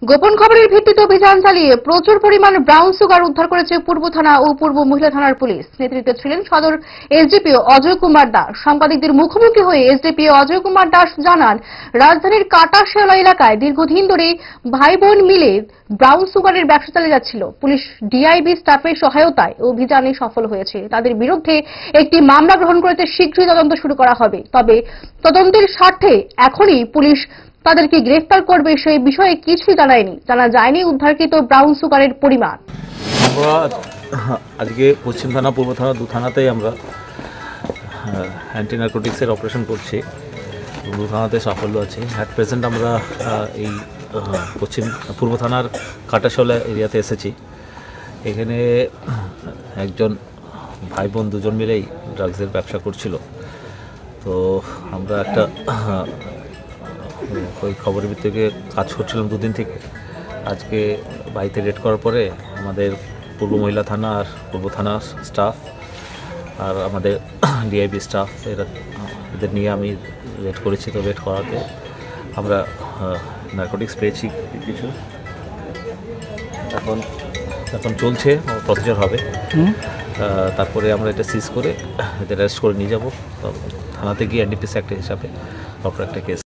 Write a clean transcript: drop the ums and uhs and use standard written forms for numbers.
গোপন খবরের ভিত্তিতে অভিযান চালিয়ে প্রচুর পরিমাণ ব্রাউন সুগার উদ্ধার করেছে পূর্ব থানা ও পূর্ব মহিলা থানার পুলিশ। নেতৃত্বে ছিলেন সদর এসডিপিও অজয় কুমার দাস। সাংবাদিকদের মুখোমুখি হয়ে এসডিপিও অজয় কুমার দাস জানান, রাজধানীর কাটাশেলা এলাকায় দীর্ঘদিন ধরে ভাই বোন মিলে ব্রাউন সুগারের ব্যবসা চালিয়ে যাচ্ছিল। পুলিশ ডিআইবি স্টাফের সহায়তায় অভিযানে সফল হয়েছে। তাদের বিরুদ্ধে একটি মামলা গ্রহণ করেছে। শীঘ্রই তদন্ত শুরু করা হবে। তবে তদন্তের স্বার্থে এখনই পুলিশ তাদেরকে গ্রেফতার করবে সেই বিষয়ে কিছুই জানা যায়নি উদ্ধারকৃত ব্রাউন সুগারের পরিমাণ। আমরা আজকে পশ্চিম থানা পূর্ব থানা দু থানাতেই আমরা অ্যান্টি নার্কোটিক্সের অপারেশন করছি। দু থানাতে সাফল্য আছে। অ্যাট প্রেজেন্ট আমরা এই পূর্ব থানার কাটাশোলা এরিয়াতে এসেছি। এখানে একজন ভাই বোন দুজন মিলেই ড্রাগসের ব্যবসা করছিল। তো আমরা একটা ওই খবরের ভিত্তিতে কাজ করছিলাম দুদিন থেকে। আজকে বাড়িতে রেড করার পরে আমাদের পূর্ব মহিলা থানা আর পূর্ব থানার স্টাফ আর আমাদের ডিআইবি স্টাফ এদের নিয়ে আমি রেড করেছি। তো রেড করাতে আমরা নার্কোটিক্স পেয়েছি কিছু। এখন চলছে, প্রসিজার হবে। তারপরে আমরা এটা সিজ করে এদের অ্যারেস্ট করে নিয়ে যাব থানাতে গিয়ে এনডিপিসি অ্যাক্ট হিসাবে একটা কেস।